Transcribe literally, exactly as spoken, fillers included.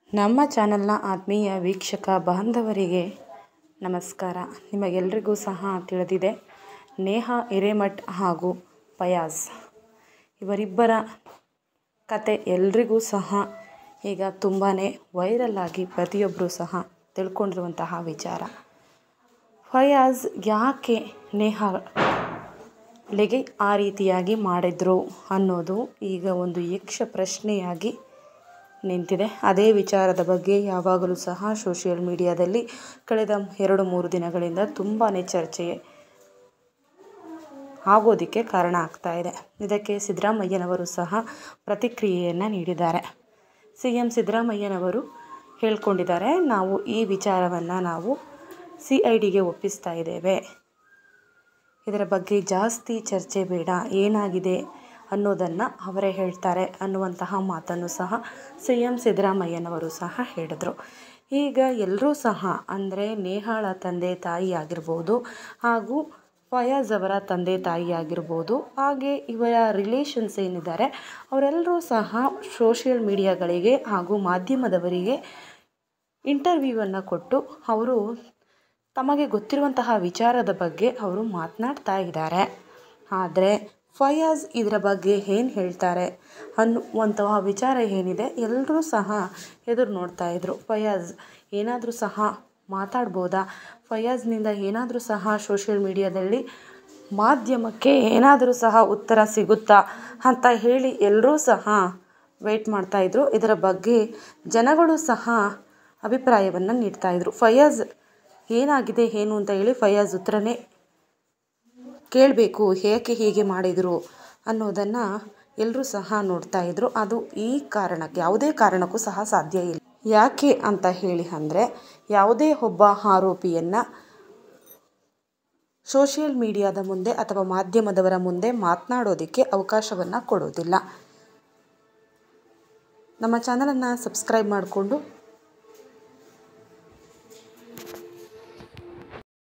ನಮ್ಮ ಚಾನಲ್ನ ಆತ್ಮೀಯ ವೀಕ್ಷಕ ಬಾಂಧವರಿಗೆ ನಮಸ್ಕಾರ. ನಿಮಗೆಲ್ಲರಿಗೂ ಸಹ ತಿಳಿದಿದೆ, ನೇಹಾ ಹಿರೇಮಠ್ ಹಾಗೂ ಫಯಾಜ್ ಇವರಿಬ್ಬರ ಕತೆ ಎಲ್ರಿಗೂ ಸಹ ಈಗ ತುಂಬಾ ವೈರಲ್ ಆಗಿ ಪ್ರತಿಯೊಬ್ಬರೂ ಸಹ ತಿಳ್ಕೊಂಡಿರುವಂತಹ ವಿಚಾರ. ಫಯಾಜ್ ಯಾಕೆ ನೇಹಾಳಿಗೆ ಆ ರೀತಿಯಾಗಿ ಮಾಡಿದ್ರು ಅನ್ನೋದು ಈಗ ಒಂದು ಯಕ್ಷ ಪ್ರಶ್ನೆಯಾಗಿ ನಿಂತಿದೆ. ಅದೇ ವಿಚಾರದ ಬಗ್ಗೆ ಯಾವಾಗಲೂ ಸಹ ಸೋಷಿಯಲ್ ಮೀಡಿಯಾದಲ್ಲಿ ಕಳೆದ ಎರಡು ಮೂರು ದಿನಗಳಿಂದ ತುಂಬಾ ಚರ್ಚೆ ಆಗೋದಕ್ಕೆ ಕಾರಣ ಆಗ್ತಾ ಇದೆ. ಇದಕ್ಕೆ ಸಿದ್ದರಾಮಯ್ಯನವರು ಸಹ ಪ್ರತಿಕ್ರಿಯೆಯನ್ನು ನೀಡಿದ್ದಾರೆ. ಸಿ ಎಂ ಸಿದ್ದರಾಮಯ್ಯನವರು ಹೇಳ್ಕೊಂಡಿದ್ದಾರೆ, ನಾವು ಈ ವಿಚಾರವನ್ನು ನಾವು ಸಿ ಐ ಡಿಗೆ ಒಪ್ಪಿಸ್ತಾ ಇದ್ದೇವೆ, ಇದರ ಬಗ್ಗೆ ಜಾಸ್ತಿ ಚರ್ಚೆ ಬೇಡ, ಏನಾಗಿದೆ ಅನ್ನೋದನ್ನು ಅವರೇ ಹೇಳ್ತಾರೆ ಅನ್ನುವಂತಹ ಮಾತನ್ನು ಸಹ ಸಿ ಎಂ ಸಿದ್ದರಾಮಯ್ಯನವರು ಸಹ ಹೇಳಿದರು. ಈಗ ಎಲ್ಲರೂ ಸಹ ಅಂದರೆ ನೇಹಾಳ ತಂದೆ ತಾಯಿ ಆಗಿರ್ಬೋದು ಹಾಗೂ ಫಯಾಜ್ ಅವರ ತಂದೆ ತಾಯಿ ಆಗಿರ್ಬೋದು, ಹಾಗೆ ಇವರ ರಿಲೇಷನ್ಸ್ ಏನಿದ್ದಾರೆ ಅವರೆಲ್ಲರೂ ಸಹ ಸೋಷಿಯಲ್ ಮೀಡಿಯಾಗಳಿಗೆ ಹಾಗೂ ಮಾಧ್ಯಮದವರಿಗೆ ಇಂಟರ್ವ್ಯೂವನ್ನು ಕೊಟ್ಟು ಅವರು ತಮಗೆ ಗೊತ್ತಿರುವಂತಹ ವಿಚಾರದ ಬಗ್ಗೆ ಅವರು ಮಾತನಾಡ್ತಾ ಇದ್ದಾರೆ. ಆದರೆ ಫಯಾಜ್ ಇದರ ಬಗ್ಗೆ ಏನು ಹೇಳ್ತಾರೆ ಅನ್ನುವಂತಹ ವಿಚಾರ ಏನಿದೆ ಎಲ್ಲರೂ ಸಹ ಎದುರು ನೋಡ್ತಾ ಇದ್ರು. ಫಯಾಜ್ ಏನಾದರೂ ಸಹ ಮಾತಾಡ್ಬೋದಾ, ಫಯಾಜ್ನಿಂದ ಏನಾದರೂ ಸಹ ಸೋಷಿಯಲ್ ಮೀಡಿಯಾದಲ್ಲಿ ಮಾಧ್ಯಮಕ್ಕೆ ಏನಾದರೂ ಸಹ ಉತ್ತರ ಸಿಗುತ್ತಾ ಅಂತ ಹೇಳಿ ಎಲ್ಲರೂ ಸಹ ವೆಯ್ಟ್ ಮಾಡ್ತಾಯಿದ್ರು. ಇದರ ಬಗ್ಗೆ ಜನಗಳು ಸಹ ಅಭಿಪ್ರಾಯವನ್ನು ನೀಡ್ತಾಯಿದ್ರು. ಫಯಾಜ್ ಏನಾಗಿದೆ ಏನು ಅಂತ ಹೇಳಿ ಫಯಾಜ್ ಉತ್ತರನೇ ಕೇಳಬೇಕು, ಏಕೆ ಹೀಗೆ ಮಾಡಿದರು ಅನ್ನೋದನ್ನು ಎಲ್ಲರೂ ಸಹ ನೋಡ್ತಾ ಇದ್ರು. ಅದು ಈ ಕಾರಣಕ್ಕೆ ಯಾವುದೇ ಕಾರಣಕ್ಕೂ ಸಹ ಸಾಧ್ಯ ಇಲ್ಲ. ಯಾಕೆ ಅಂತ ಹೇಳಿ ಅಂದರೆ ಯಾವುದೇ ಒಬ್ಬ ಆರೋಪಿಯನ್ನು ಸೋಷಿಯಲ್ ಮೀಡಿಯಾದ ಮುಂದೆ ಅಥವಾ ಮಾಧ್ಯಮದವರ ಮುಂದೆ ಮಾತನಾಡೋದಕ್ಕೆ ಅವಕಾಶವನ್ನು ಕೊಡೋದಿಲ್ಲ. ನಮ್ಮ ಚಾನಲನ್ನು ಸಬ್ಸ್ಕ್ರೈಬ್ ಮಾಡಿಕೊಂಡು